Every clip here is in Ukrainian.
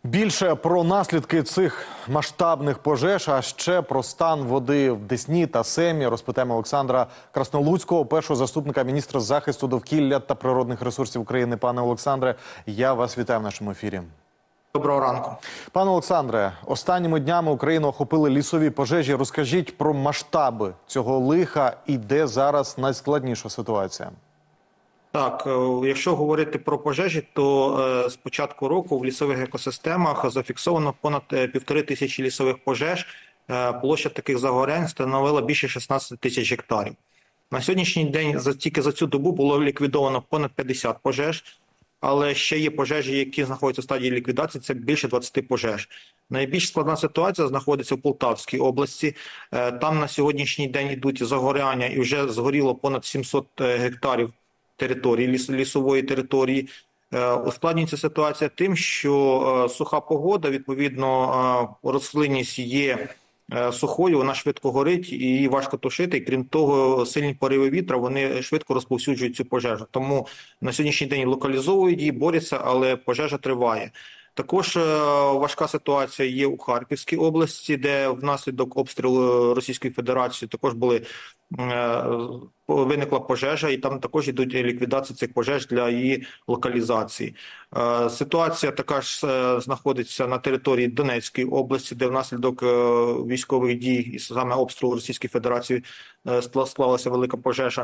Більше про наслідки цих масштабних пожеж, а ще про стан води в Десні та Семі розпитаємо Олександра Краснолуцького, першого заступника міністра захисту довкілля та природних ресурсів України. Пане Олександре, я вас вітаю в нашому ефірі. Доброго ранку. Пане Олександре, останніми днями Україну охопили лісові пожежі. Розкажіть про масштаби цього лиха і де зараз найскладніша ситуація? Так, якщо говорити про пожежі, то з початку року в лісових екосистемах зафіксовано понад 1500 лісових пожеж. Площа таких загорянь становила більше 16 тисяч гектарів. На сьогоднішній день тільки за цю добу було ліквідовано понад 50 пожеж, але ще є пожежі, які знаходяться в стадії ліквідації, це більше 20 пожеж. Найбільш складна ситуація знаходиться в Полтавській області. Там на сьогоднішній день йдуть загоряння і вже згоріло понад 700 гектарів території, лісової території. Ускладнюється ситуація тим, що суха погода, відповідно, рослинність є сухою, вона швидко горить і її важко тушити. І крім того, сильні пориви вітра, вони швидко розповсюджують цю пожежу. Тому на сьогоднішній день локалізовують її, борються, але пожежа триває. Також важка ситуація є у Харківській області, де внаслідок обстрілу Російської Федерації також виникла пожежа, і там також йдуть ліквідації цих пожеж для її локалізації. Ситуація така ж знаходиться на території Донецької області, де внаслідок військових дій і саме обстрілу Російської Федерації склалася велика пожежа.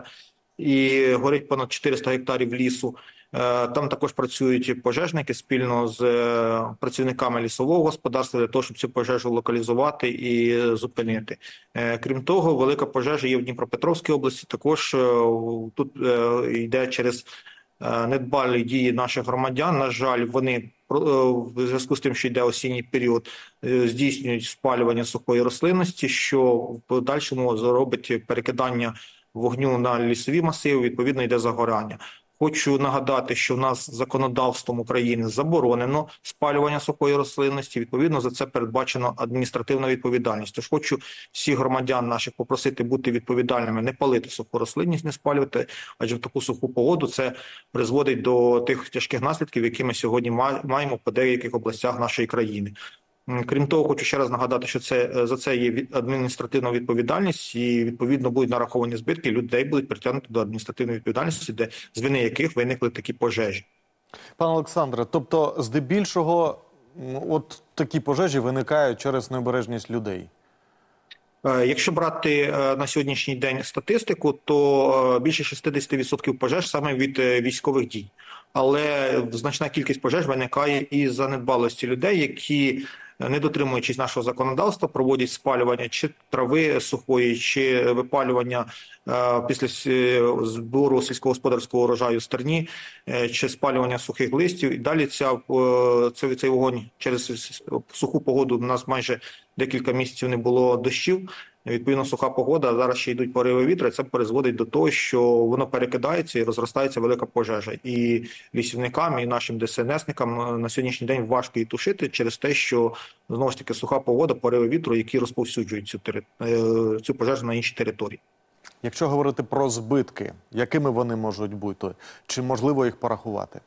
І горить понад 400 гектарів лісу. Там також працюють пожежники спільно з працівниками лісового господарства для того, щоб цю пожежу локалізувати і зупинити. Крім того, велика пожежа є в Дніпропетровській області. Також тут йде через недбалі дії наших громадян. На жаль, вони в зв'язку з тим, що йде осінній період, здійснюють спалювання сухої рослинності, що в подальшому зробить перекидання вогню на лісові масиви, відповідно йде загорання. Хочу нагадати, що в нас законодавством України заборонено спалювання сухої рослинності, відповідно за це передбачено адміністративна відповідальність. Тож хочу всіх громадян наших попросити бути відповідальними, не палити суху рослинність, не спалювати, адже в таку суху погоду це призводить до тих тяжких наслідків, які ми сьогодні маємо по деяких областях нашої країни. Крім того, хочу ще раз нагадати, що за це є адміністративна відповідальність і, відповідно, будуть нараховані збитки, людей будуть притягнути до адміністративної відповідальності, з вини яких виникли такі пожежі. Пане Олександре, тобто, здебільшого, от такі пожежі виникають через необережність людей? Якщо брати на сьогоднішній день статистику, то більше 60% пожеж саме від військових дій. Але значна кількість пожеж виникає із занедбалості людей, які, не дотримуючись нашого законодавства, проводять спалювання чи трави сухої, чи випалювання після збору сільськогосподарського урожаю з терні, чи спалювання сухих листів. І далі цей вогонь через суху погоду, у нас майже декілька місяців не було дощів. Відповідно, суха погода, зараз ще йдуть пориви вітру, і це призводить до того, що воно перекидається і розростається велика пожежа. І лісівникам, і нашим ДСНСникам на сьогоднішній день важко її тушити через те, що, знову ж таки, суха погода, пориви вітру, які розповсюджують цю пожежу на інші території. Якщо говорити про збитки, якими вони можуть бути? Чи можливо їх порахувати?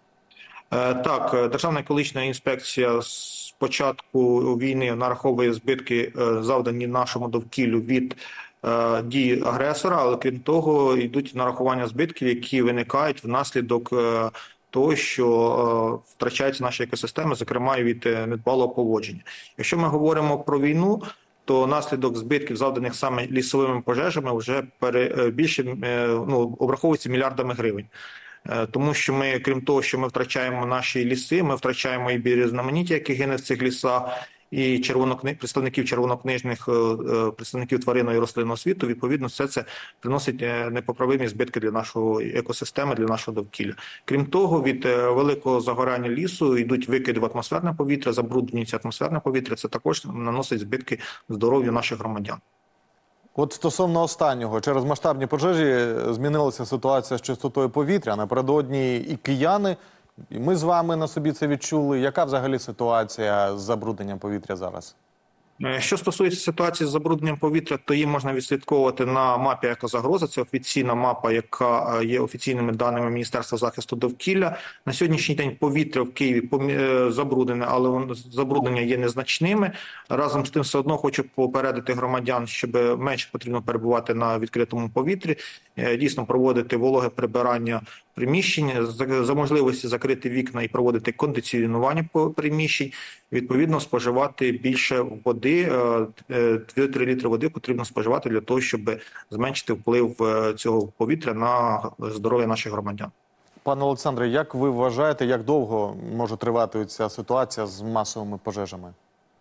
Так, Державна екологічна інспекція з початку війни нараховує збитки, завдані нашому довкіллю від дій агресора, але крім того йдуть нарахування збитків, які виникають внаслідок того, що втрачаються наші екосистеми, зокрема і від недбалого поводження. Якщо ми говоримо про війну, то наслідок збитків, завданих саме лісовими пожежами, вже обраховується мільярдами гривень. Тому що ми, крім того, що ми втрачаємо наші ліси, ми втрачаємо і біорізноманіття, які гине в цих лісах, і представників червонокнижних, представників тваринного і рослинного світу. Відповідно, все це приносить непоправимі збитки для нашої екосистеми, для нашого довкілля. Крім того, від великого загорання лісу йдуть викиди в атмосферне повітря, забруднюється атмосферне повітря, це також наносить збитки здоров'ю наших громадян. От стосовно останнього, через масштабні пожежі змінилася ситуація з чистотою повітря. Напередодні і кияни, і ми з вами на собі це відчули. Яка взагалі ситуація з забрудненням повітря зараз? Що стосується ситуації з забрудненням повітря, то її можна відслідковувати на мапі «Екозагроза». Це офіційна мапа, яка є офіційними даними Міністерства захисту довкілля. На сьогоднішній день повітря в Києві забруднене, але забруднення є незначними. Разом з тим, все одно хочу попередити громадян, щоб менше потрібно перебувати на відкритому повітрі, дійсно проводити вологе прибирання приміщень, за можливості закрити вікна і проводити кондиціонування приміщень, відповідно споживати більше води, 2-3 літри води потрібно споживати для того, щоб зменшити вплив цього повітря на здоров'я наших громадян. Пане Олександре, як ви вважаєте, як довго може тривати ця ситуація з масовими пожежами?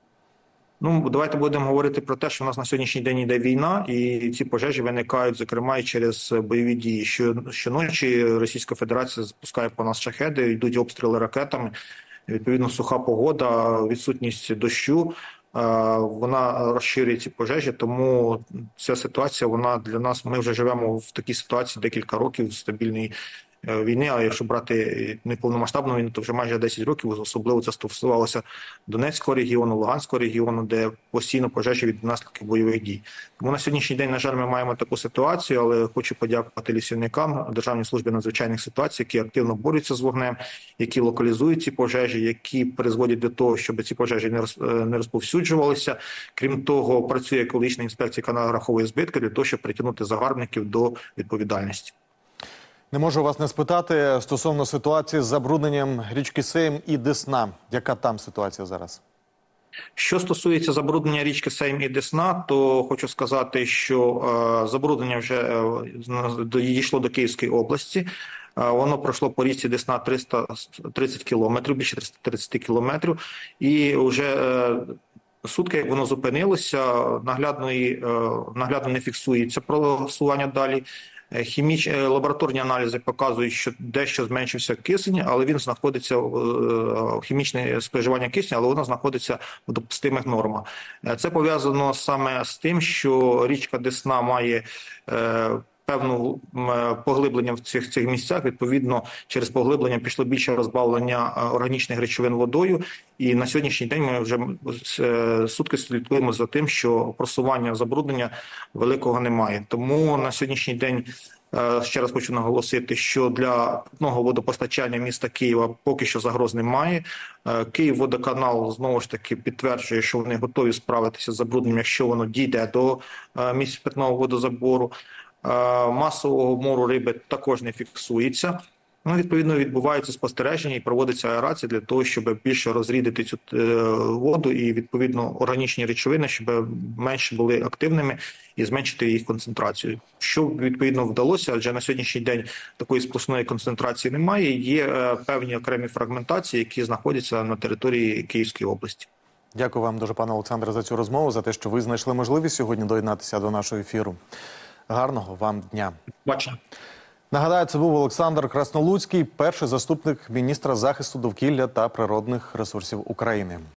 Ну, давайте будемо говорити про те, що в нас на сьогоднішній день йде війна, і ці пожежі виникають, зокрема, і через бойові дії. Щоночі Російська Федерація запускає по нас шахеди, йдуть обстріли ракетами. Відповідно, суха погода, відсутність дощу, вона розширює ці пожежі, тому ця ситуація, вона для нас, ми вже живемо в такій ситуації декілька років стабільної війни, а якщо брати неповномасштабну війну, то вже майже 10 років, особливо це стосувалося Донецького регіону, Луганського регіону, де постійно пожежі від наслідків бойових дій. Тому на сьогоднішній день, на жаль, ми маємо таку ситуацію, але хочу подякувати лісівникам, Державній службі надзвичайних ситуацій, які активно борються з вогнем, які локалізують ці пожежі, які призводять до того, щоб ці пожежі не розповсюджувалися. Крім того, працює екологічна інспекція, яка нараховує збитки для того, щоб притягнути загарбників до відповідальності. Не можу вас не спитати стосовно ситуації з забрудненням річки Сейм і Десна. Яка там ситуація зараз? Що стосується забруднення річки Сейм і Десна, то хочу сказати, що забруднення вже дійшло до Київської області. Воно пройшло по річці Десна 330 кілометрів, більше 330 кілометрів. І вже сутки, як воно зупинилося, наглядно не фіксується просування далі. Лабораторні аналізи показують, що дещо зменшився кисень, але він знаходиться хімічне споживання кисню, але воно знаходиться в допустимих нормах. Це пов'язано саме з тим, що річка Десна має певне поглиблення в цих місцях. Відповідно, через поглиблення пішло більше розбавлення органічних речовин водою. І на сьогоднішній день ми вже сутки слідкуємо за тим, що просування забруднення великого немає. Тому на сьогоднішній день ще раз хочу наголосити, що для питного водопостачання міста Києва поки що загроз немає. Київводоканал знову ж таки підтверджує, що вони готові справитися з забрудненням, якщо воно дійде до місць питного водозабору. Масового мору риби також не фіксується. Ну, відповідно, відбуваються спостереження і проводиться аерація для того, щоб більше розрідити цю воду і, відповідно, органічні речовини, щоб менше були активними і зменшити їх концентрацію. Що, відповідно, вдалося, адже на сьогоднішній день такої сплошної концентрації немає, є певні окремі фрагментації, які знаходяться на території Київської області. Дякую вам дуже, пане Олександре, за цю розмову, за те, що ви знайшли можливість сьогодні доєднатися до нашого ефіру. Гарного вам дня. Бачимо. Нагадаю, це був Олександр Краснолуцький, перший заступник міністра захисту довкілля та природних ресурсів України.